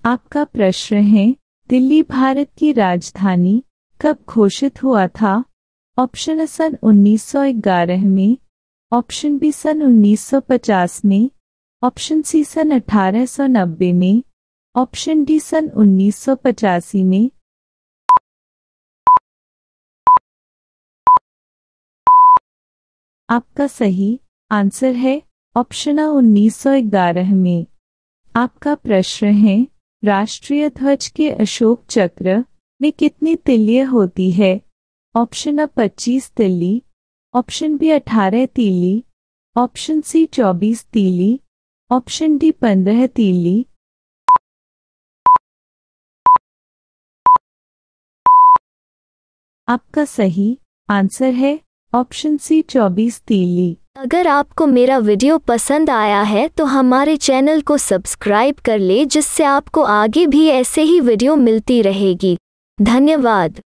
आपका प्रश्न है, दिल्ली भारत की राजधानी कब घोषित हुआ था? ऑप्शन ए सन 1911 में, ऑप्शन बी सन 1950 में, ऑप्शन सी सन 1890 में, ऑप्शन डी सन 1985 में। आपका सही आंसर है ऑप्शन आ 1911 में। आपका प्रश्न है, राष्ट्रीय ध्वज के अशोक चक्र में कितनी तिल्लियां होती है? ऑप्शन आ 25 तिल्ली, ऑप्शन बी 18 तिल्ली, ऑप्शन सी 24 तिल्ली, ऑप्शन डी 15 तिल्ली। आपका सही आंसर है ऑप्शन सी 24 तिल्ली। अगर आपको मेरा वीडियो पसंद आया है तो हमारे चैनल को सब्सक्राइब कर ले, जिससे आपको आगे भी ऐसे ही वीडियो मिलती रहेगी। धन्यवाद।